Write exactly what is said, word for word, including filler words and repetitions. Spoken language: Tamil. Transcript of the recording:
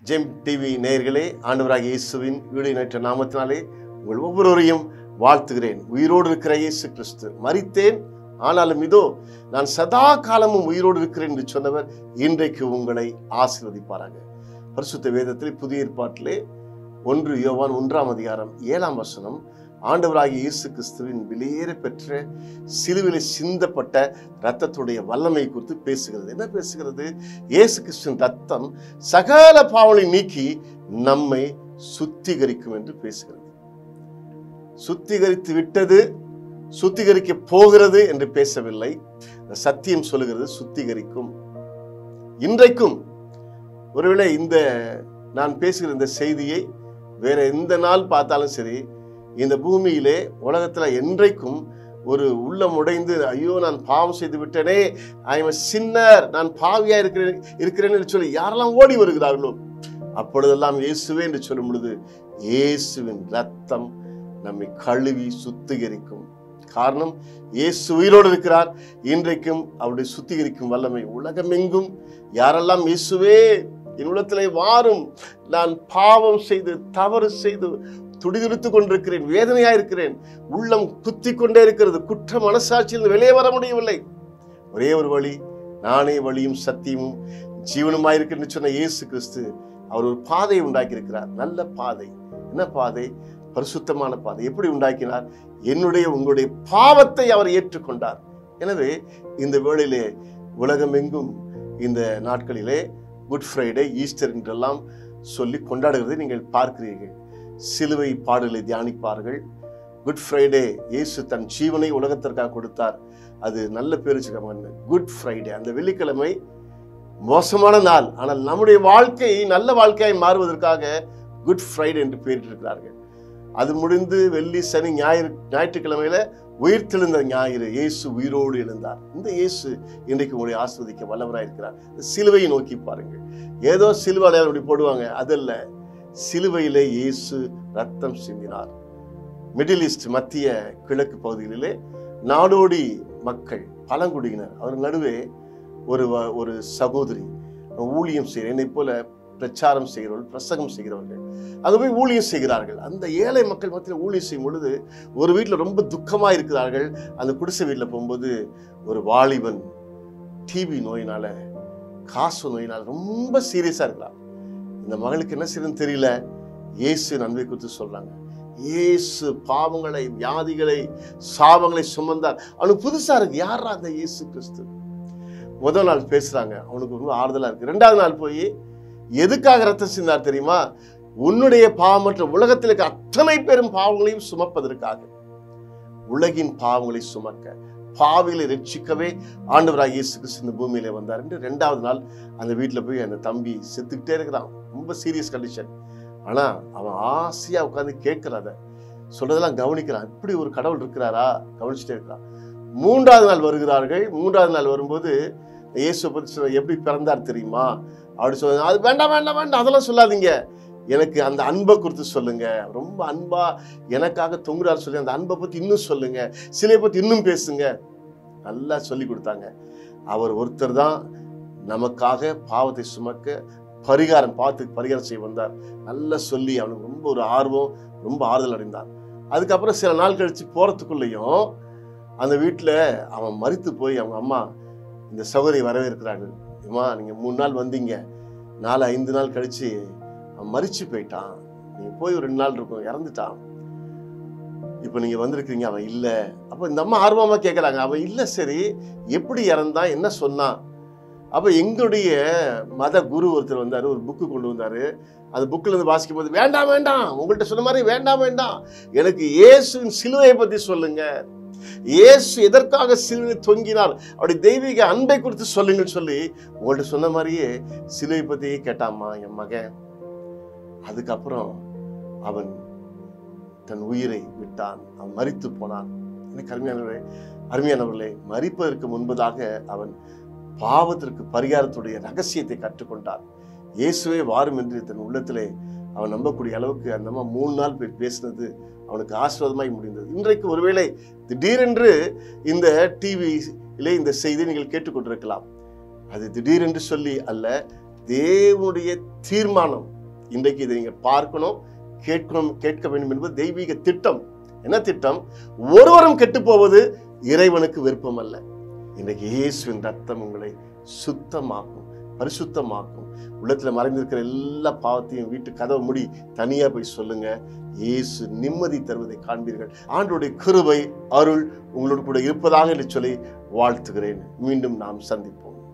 ஜெம் டிவி நேயர்களே, ஆண்டவராகிய இயேசுவின் ஈடுநற்ற நாமத்தினாலே உங்கள் ஒவ்வொருவரையும் வாழ்த்துகிறேன். உயிரோடு இருக்கிற இயேசு கிறிஸ்து, மரித்தேன் ஆனாலும் இதோ நான் சதா காலமும் உயிரோடு இருக்கிறேன் என்று சொன்னவர் இன்றைக்கு உங்களை ஆசீர்வதிப்பாராக. பரிசுத்த வேதத்தில் புதிய ஏற்பாட்டிலே ஒன்று யோவான் ஒன்றாம் அதிகாரம் ஏழாம் வசனம் ஆண்டவராகிய இயேசு கிறிஸ்துவின் வெளியேற பெற்ற சிலுவிலே சிந்தப்பட்ட இரத்தத்துடைய வல்லமை குறித்து பேசுகிறது. என்ன பேசுகிறது? இயேசு கிறிஸ்துவின் ரத்தம் சகல பாவங்களை நீக்கி நம்மை சுத்திகரிக்கும் என்று பேசுகிறது. சுத்திகரித்து விட்டது, சுத்திகரிக்க போகிறது என்று பேசவில்லை. சத்தியம் சொல்லுகிறது சுத்திகரிக்கும். இன்றைக்கும் ஒருவேளை இந்த நான் பேசுகிற இந்த செய்தியை வேற எந்த நாள் பார்த்தாலும் சரி, இந்த பூமியிலே உலகத்துல என்றைக்கும் ஒரு உள்ளம் உடைந்து ஐயோ நான் பாவம் செய்து விட்டேனே, ஐ எம் சின்னர், நான் பாவியா இருக்கிறேன் இருக்கிறேன் என்று சொல்லி யாரெல்லாம் ஓடி வருகிறார்களோ அப்பொழுதெல்லாம் இயேசுவே என்று சொல்லும் பொழுது இயேசுவின் ரத்தம் நம்மை கழுவி சுத்திகரிக்கும். காரணம், இயேசு உயிரோடு இருக்கிறார். இன்றைக்கும் அவருடைய சுத்திகரிக்கும் வல்லமை உலகமெங்கும் யாரெல்லாம் இயேசுவே என் உள்ளத்திலே வாரும், நான் பாவம் செய்து தவறு செய்து துடிதுடித்துக் கொண்டிருக்கிறேன், வேதனையா இருக்கிறேன், உள்ளம் குத்தி கொண்டே இருக்கிறது, குற்ற மனசாட்சியில் வெளியே வர முடியவில்லை, ஒரே ஒரு வழி, நானே வழியும் சத்தியமும் ஜீவனுமாயிருக்கிறேன் சொன்ன இயேசு கிறிஸ்து அவர் ஒரு பாதையை உண்டாக்கி இருக்கிறார். நல்ல பாதை. என்ன பாதை? பரிசுத்தமான பாதை. எப்படி உண்டாக்கினார்? என்னுடைய உங்களுடைய பாவத்தை அவர் ஏற்றுக்கொண்டார். எனவே இந்த வேளையிலே உலகமெங்கும் இந்த நாட்களிலே குட் ஃப்ரைடே, ஈஸ்டர் என்றெல்லாம் சொல்லி கொண்டாடுகிறதை நீங்கள் பார்க்கிறீர்கள். சிலுவை பாடலை தியானிப்பார்கள். குட் ஃப்ரைடே, இயேசு தன் ஜீவனை உலகத்திற்காக கொடுத்தார். அது நல்ல பேர் வச்சுக்காம குட் ஃப்ரைடே. அந்த வெள்ளிக்கிழமை மோசமான நாள், ஆனால் நம்முடைய வாழ்க்கை நல்ல வாழ்க்கையாய் மாறுவதற்காக குட் ஃப்ரைடே என்று பெயரிட்டிருக்கிறார்கள். அது முடிந்து வெள்ளி, சனி, ஞாயிறு ஞாயிற்றுக்கிழமையில உயிர்த்தெழுந்த ஞாயிறு இயேசு உயிரோடு எழுந்தார். இந்த இயேசு இன்றைக்கு உங்களை ஆஸ்வதிக்க வல்லவராய் இருக்கிறார். சிலுவையை நோக்கி பாருங்கள். ஏதோ சிலுவை அப்படி போடுவாங்க, அதல்ல. சிலுவையிலே இயேசு ரத்தம் சிந்தினார். மிடில் ஈஸ்ட், மத்திய கிழக்கு பகுதிகளிலே நாடோடி மக்கள், பழங்குடியினர், அவர் நடுவே ஒரு ஒரு சகோதரி ஊழியம் செய்கிற, என்னை போல பிரச்சாரம் செய்கிறவர்கள், பிரசங்கம் செய்கிறவர்கள் அங்கே போய் ஊழியம் செய்கிறார்கள். அந்த ஏழை மக்கள் மத்தியில் ஊழியம் செய்யும் பொழுது ஒரு வீட்டில் ரொம்ப துக்கமா இருக்கிறார்கள். அந்த குடிசை வீட்டில் போகும்போது ஒரு வாலிபன் டிபி நோயினால, காசு நோயினால ரொம்ப சீரியஸா இருக்கிறார். இந்த மகளுக்கு என்ன செய்யணும்னு தெரியல. இயேசு நன்மை குறித்து சொல்றாங்க. இயேசு பாவங்களை, வியாதிகளை, சாபங்களை சுமந்தார். அவனுக்கு புதுசா இருக்கு, யாரா அந்த இயேசு கிறிஸ்து? முதல் நாள் பேசுறாங்க, அவனுக்கு ரொம்ப ஆறுதலா இருக்கு. ரெண்டாவது நாள் போய் எதுக்காக ரத்தம் சிந்தார் தெரியுமா? உன்னுடைய பாவமற்ற உலகத்தில் இருக்க அத்தனை பேரும் பாவங்களையும் சுமப்பதற்காக, உலகின் பாவங்களை சுமக்க, பாவிகளை ரட்சிக்கவே ஆண்டவராகிய இயேசு கிறிஸ்து இந்த பூமியில வந்தார் என்று ரெண்டாவது நாள் அந்த வீட்டுல போய் அந்த தம்பி செத்துக்கிட்டே இருக்கிறான். ரொம்ப சீரியஸ் கண்டிஷன். ஆனா அவன் ஆசையா உட்காந்து கேட்கிறாத, சொல்றதெல்லாம் கவனிக்கிறான். இப்படி ஒரு கடவுள் இருக்கிறாரா கவனிச்சுட்டே இருக்கிறான். மூன்றாவது நாள் வருகிறார்கள். மூன்றாவது நாள் வரும்போது இயேசு பத்தி சொல்ல, எப்படி பிறந்தார் தெரியுமா அப்படி சொல்லுங்க. அது வேண்டாம் வேண்டாம் வேண்டாம், அதெல்லாம் சொல்லாதீங்க, எனக்கு அந்த அன்பை குறித்து சொல்லுங்க, ரொம்ப அன்பா எனக்காக தொங்குறாரு சொல்லி அந்த அன்பை பத்தி இன்னும் சொல்லுங்க, சிலையை பத்தி இன்னும் பேசுங்க. நல்லா சொல்லி கொடுத்தாங்க. அவர் ஒருத்தர் தான் நமக்காக பாவத்தை சுமக்க, பரிகாரம், பாவத்துக்கு பரிகாரம் செய்ய வந்தார். நல்லா சொல்லி அவனுக்கு ரொம்ப ஒரு ஆர்வம், ரொம்ப ஆறுதல் அடைந்தான். அதுக்கப்புறம் சில நாள் கழிச்சு போறதுக்குள்ளேயும் அந்த வீட்டுல அவன் மரித்து போய் அவங்க அம்மா இந்த சகோதரி வரவேற்கிறார்கள். அம்மா, நீங்க மூணு நாள் வந்தீங்க, நாலு ஐந்து நாள் கழிச்சு அவன் மரிச்சு போயிட்டான், நீங்க போய் ஒரு ரெண்டு நாள் இருக்கும், இறந்துட்டான், இப்ப நீங்க வந்திருக்கீங்க, அவன் இல்ல. அப்ப இந்த அம்மா ஆர்வமா கேட்கறாங்க, அவன் இல்ல, சரி எப்படி இறந்தான், என்ன சொன்னான்? அப்ப எங்களுடைய மத குரு ஒருத்தர் வந்தாரு, ஒரு புக்கு கொண்டு வந்தாரு. அந்த புக்ல இருந்து வாசிக்கும் போது, வேண்டாம் வேண்டாம், உங்கள்கிட்ட சொன்ன மாதிரி வேண்டாம் வேண்டாம், எனக்கு இயேசுவின் சிலுவையை பத்தி சொல்லுங்க, இயேசு எதற்காக சிலுவையை தொங்கினார், அவருடைய தெய்வீக அன்பை குறித்து சொல்லுங்கன்னு சொல்லி உங்கள்கிட்ட சொன்ன மாதிரியே சிலுவை பத்தியே கேட்டாமா என் மகன். அதுக்கப்புறம் அவன் தன் உயிரை விட்டான், அவன் மரித்து போனான். எனக்கு அருமையானவர்களே, அருமையானவர்களே, மரிப்பதற்கு முன்பதாக அவன் பாவத்திற்கு பரிகாரத்துடைய ரகசியத்தை கற்றுக்கொண்டான். இயேசுவே வாரும் என்று தன் உள்ளத்திலே அவன் நம்பக்கூடிய அளவுக்கு அந்த அம்மா மூணு நாள் போய் பேசினது அவனுக்கு ஆசீர்வாதமாய் முடிந்தது. இன்றைக்கு ஒருவேளை திடீரென்று இந்த டிவியிலே இந்த செய்தி நீங்கள் கேட்டுக்கொண்டிருக்கலாம். அது திடீரென்று சொல்லி அல்ல, தேவனுடைய தீர்மானம். இன்றைக்கு இதை நீங்க பார்க்கணும், கேட்கணும், கேட்க வேண்டும் என்பது தெய்வீக திட்டம். என்ன திட்டம்? ஒருவரும் கெட்டு போவது இறைவனுக்கு விருப்பம் அல்ல. இன்றைக்கு இயேசுவின் ரத்தம் உங்களை சுத்தமாக்கும், பரிசுத்தமாக்கும். உள்ளத்துல மறைந்திருக்கிற எல்லா பாவத்தையும் வீட்டு கதவை மூடி தனியா போய் சொல்லுங்க. இயேசு நிம்மதி தருவதை காண்பீர்கள். ஆண்டவருடைய கிருபை, அருள் உங்களோடு கூட இருப்பதாக என்று சொல்லி வாழ்த்துகிறேன். மீண்டும் நாம் சந்திப்போம்.